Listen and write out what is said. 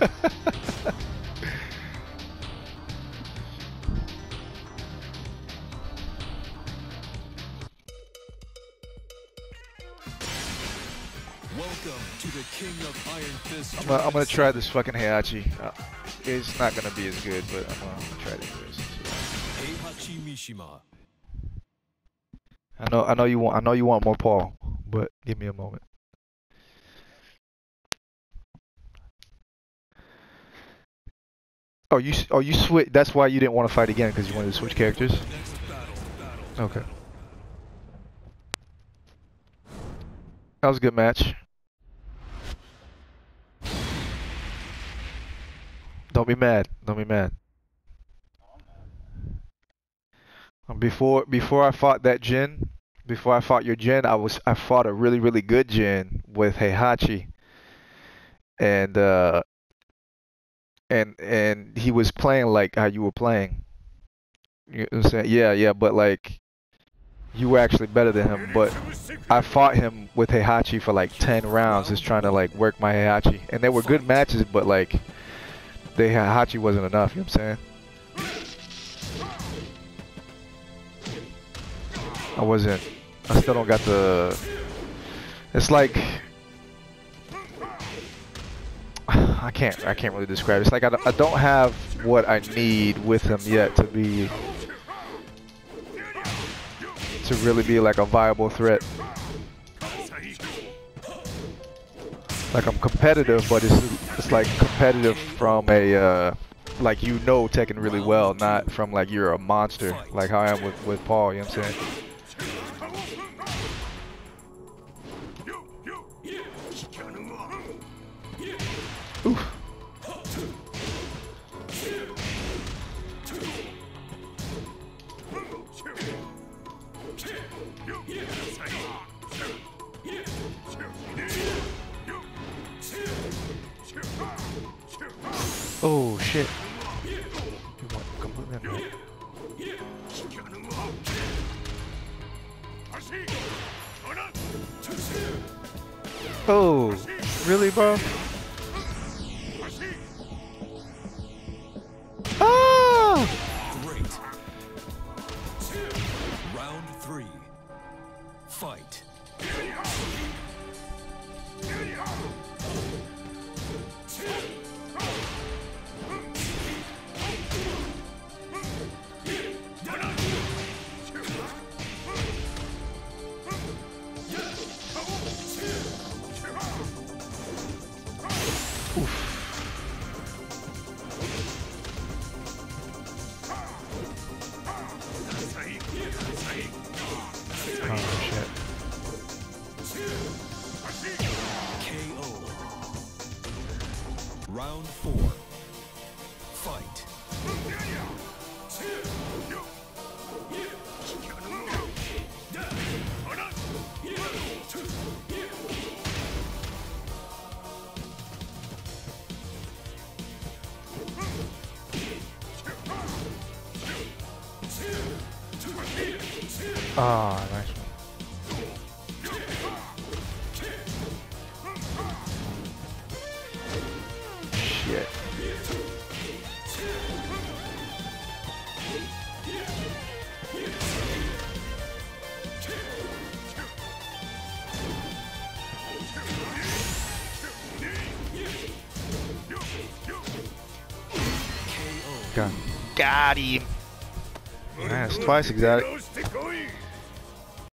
Welcome to the King of Iron Fist. I'm gonna try this fucking Heihachi. It's not gonna be as good, but I'm gonna try it anyways. Heihachi Mishima. I know you want more Paul, but give me a moment. Oh, you switch. That's why you didn't want to fight again, because you wanted to switch characters. Okay. That was a good match. Don't be mad. Don't be mad. Before I fought that Jin, before I fought your Jin, I fought a really good Jin with Heihachi, and and he was playing like how you were playing. You know what I'm saying? Yeah, but like you were actually better than him. But I fought him with Heihachi for like 10 rounds, just trying to like work my Heihachi, and they were good matches, but like the Heihachi wasn't enough. You know what I'm saying? I still don't got the, it's like, I can't really describe it. It's like I don't have what I need with him yet to really be like a viable threat. Like I'm competitive, but it's like competitive from a, like Tekken really well, not from like you're a monster, like how I am with Paul, you know what I'm saying? Oof. Oh shit. Oh, really, bro? Ah! Great. Round 3. Fight. Round 4. Fight. Ah, nice one. Shit. Got him. Nice, twice exotic.